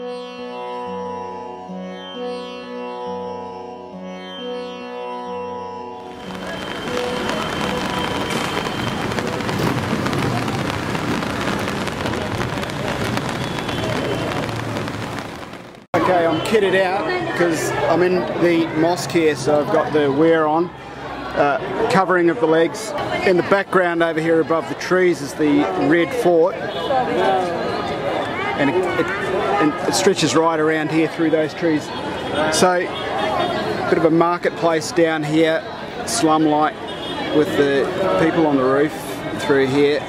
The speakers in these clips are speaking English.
Okay, I'm kitted out because I'm in the mosque here, so I've got the wear on, covering of the legs. In the background over here above the trees is the red fort, and it stretches right around here through those trees. So, a bit of a marketplace down here, slum-like, with the people on the roof through here.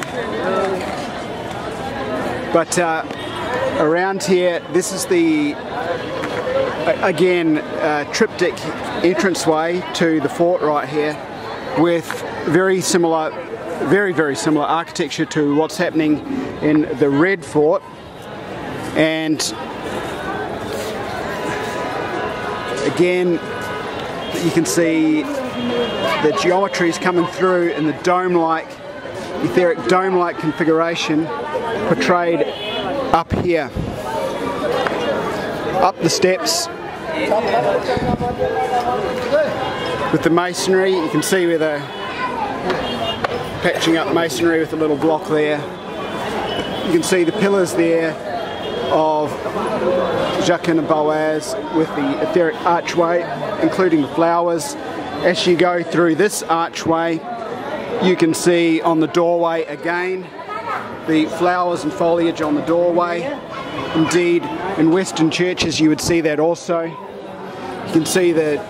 But around here, this is the again triptych entranceway to the fort right here, with very similar architecture to what's happening in the red fort. And again, you can see the geometry is coming through in the dome-like, etheric dome-like configuration portrayed up here, up the steps with the masonry. You can see where they're patching up masonry with a little block there. You can see the pillars there of Jacques and Boaz with the etheric archway, including the flowers. As you go through this archway, you can see on the doorway again the flowers and foliage on the doorway. Indeed, in Western churches you would see that also. You can see the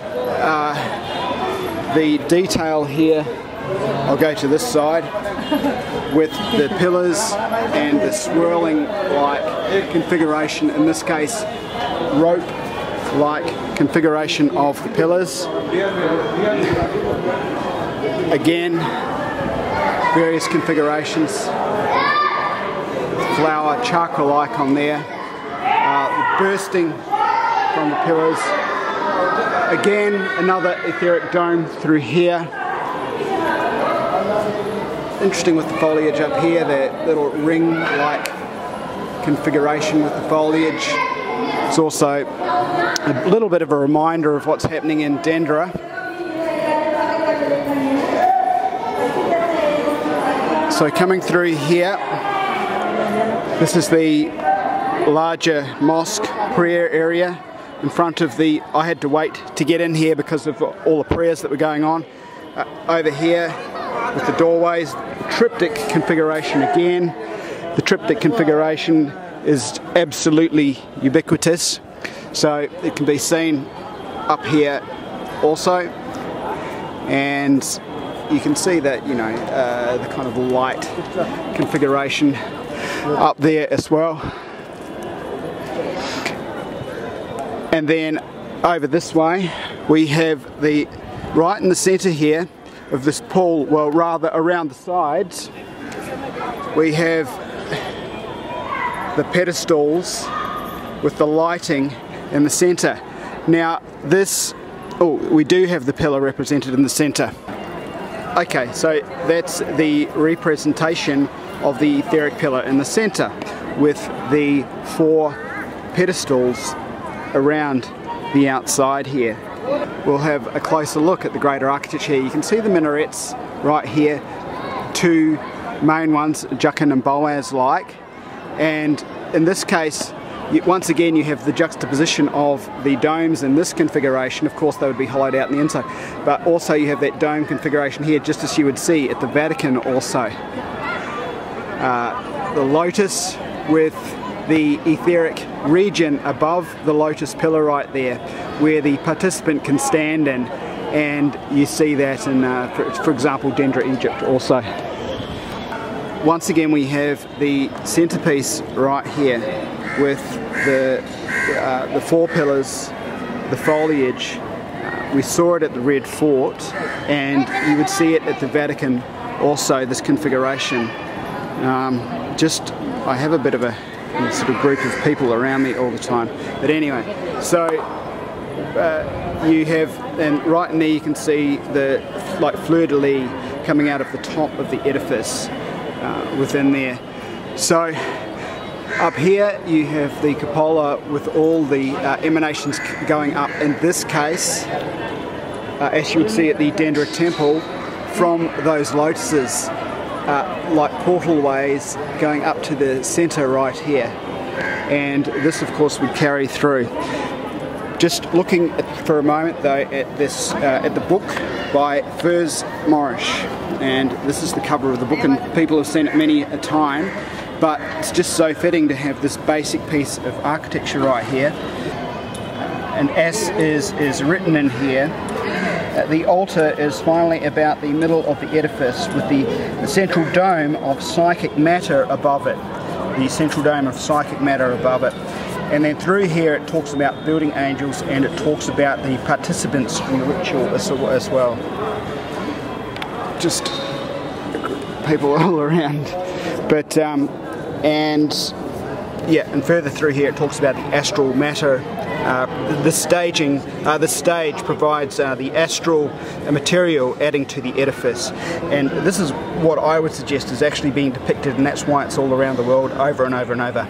detail here. I'll go to this side with the pillars and the swirling like configuration, in this case rope like configuration of the pillars. Again, various configurations, flower chakra icon there, bursting from the pillars. Again, another etheric dome through here. Interesting with the foliage up here, that little ring-like configuration with the foliage. It's also a little bit of a reminder of what's happening in Dendera. So coming through here, this is the larger mosque prayer area in front of the, I had to wait to get in here because of all the prayers that were going on. Over here with the doorways, triptych configuration again. The triptych configuration is absolutely ubiquitous, so it can be seen up here also, and you can see that, you know, the kind of light configuration up there as well. And then over this way we have the, right in the centre here of this pool, well rather around the sides, we have the pedestals with the lighting in the centre. Now this, oh, we do have the pillar represented in the centre. Okay, so that's the representation of the etheric pillar in the centre, with the 4 pedestals around the outside here. We'll have a closer look at the greater architecture here. You can see the minarets right here, 2 main ones, Jachin and Boaz like, and in this case once again you have the juxtaposition of the domes in this configuration. Of course they would be hollowed out in the inside, but also you have that dome configuration here, just as you would see at the Vatican also. The lotus with the etheric region above the lotus pillar right there, where the participant can stand in, and you see that in, for example, Dendera, Egypt also. Once again we have the centerpiece right here with the 4 pillars, the foliage. We saw it at the Red Fort, and you would see it at the Vatican also, this configuration. I have a bit of a sort of group of people around me all the time, but anyway, so you have, and right in there you can see the like fleur-de-lis coming out of the top of the edifice within there. So Up here you have the cupola with all the emanations going up, in this case, as you would see at the Dendra temple, from those lotuses, like portal ways going up to the centre right here. And this of course would carry through. Just looking for a moment though at this, at the book by Furs Morris, and this is the cover of the book, and people have seen it many a time, but it's just so fitting to have this basic piece of architecture right here. And as is written in here, the altar is finally about the middle of the edifice, with the central dome of psychic matter above it. The central dome of psychic matter above it. And then through here it talks about building angels, and it talks about the participants in the ritual as well. Just people all around. But and further through here it talks about the astral matter. The stage provides the astral material adding to the edifice, and this is what I would suggest is actually being depicted, and that's why it's all around the world over and over and over.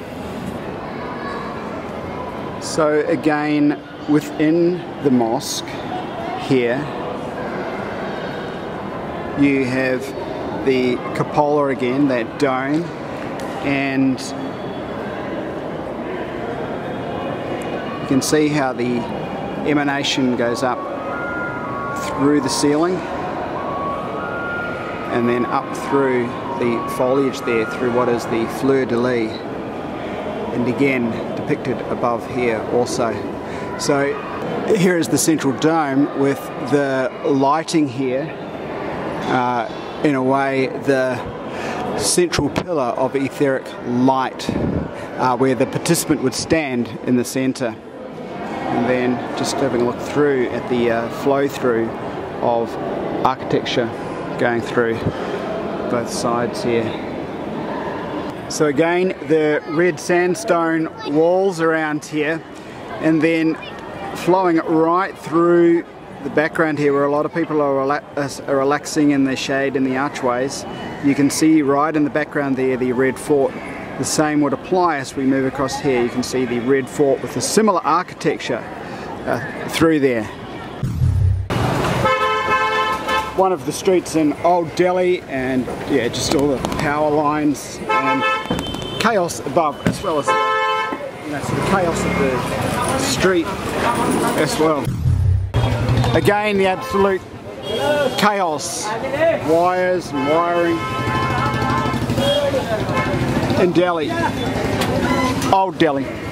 So again, within the mosque here you have the cupola again, that dome, and you can see how the emanation goes up through the ceiling and then up through the foliage there, through what is the fleur-de-lis, and again depicted above here also. So here is the central dome with the lighting here, in a way the central pillar of etheric light, where the participant would stand in the centre. And then just having a look through at the flow through of architecture going through both sides here. So again, the red sandstone walls around here, and then flowing right through the background here where a lot of people are relaxing in the shade in the archways. You can see right in the background there the red fort. The same would apply as we move across here. You can see the red fort with a similar architecture through there. One of the streets in Old Delhi, and yeah, just all the power lines and chaos above, as well as so the chaos of the street as well. Again, the absolute chaos, wires and wiring in Delhi, Old Delhi.